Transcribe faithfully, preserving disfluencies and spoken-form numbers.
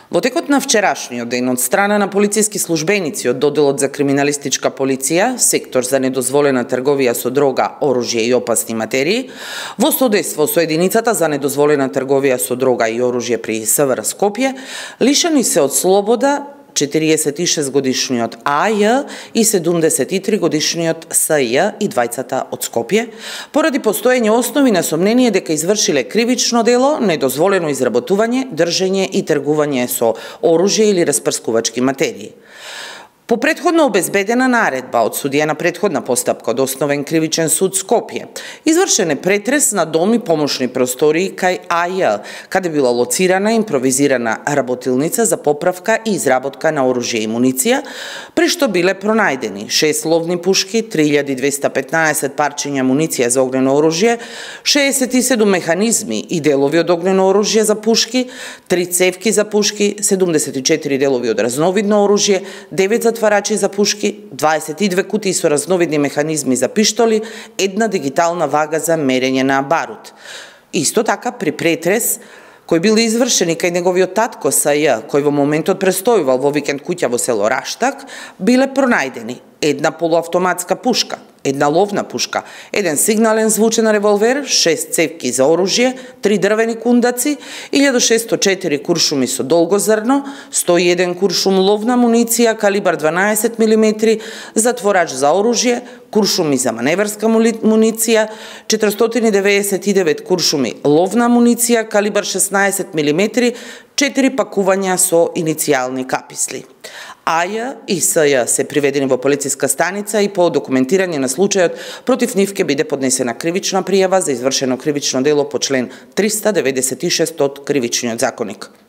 Во текот на вчерашниот ден од страна на полициски службеници од Доделот за криминалистичка полиција, сектор за недозволена трговија со дрога, оружје и опасни материи, во содейство со единицата за недозволена трговија со дрога и оружје при СВР Скопје, лишени се од слобода четириесет и шест годишниот А Ј и седумдесет и три годишниот С Ј и двајцата од Скопје, поради постоење основи на сомнение дека извршиле кривично дело, недозволено изработување, држење и тргување со оружје или распрскувачки материи. По предходно обезбедена наредба од судија на предходна постапка од Основен кривичен суд Скопје, извршен е претрес на дом и помошни простории кај А Ј, каде била лоцирана импровизирана работилница за поправка и изработка на оружје и муниција, при што биле пронајдени шест ловни пушки, три илјади двеста петнаесет парчиња муниција за огнено оружје, шеесет и седум механизми и делови од огнено оружје за пушки, три цевки за пушки, седумдесет и четири делови од разновидно оружје, девет затварачи за пушки, дваесет и две кутии со разновидни механизми за пиштоли, една дигитална вага за мерење на барут. Исто така, при претрес, кој бил извршен и кај неговиот татко С Ј, кој во моментот престојувал во викенд куќа во село Раштак, биле пронајдени една полуавтоматска пушка, една ловна пушка, еден сигнален звучен револвер, шест цевки за оружје, три дрвени кундаци, илјада шестоста и четири куршуми со долго зрно, сто и еден куршум ловна муниција калибар дванаесет милиметри, затворач за оружје, куршуми за маневарска муниција, четиристотини и деветдесет и девет куршуми ловна муниција калибар шеснаесет милиметри, четири пакувања со иницијални каписли. А Ј и С Ј се приведени во полициска станица и по документирање на случајот против нив ќе биде поднесена кривична пријава за извршено кривично дело по член триста деветдесет и шест од Кривичниот законик.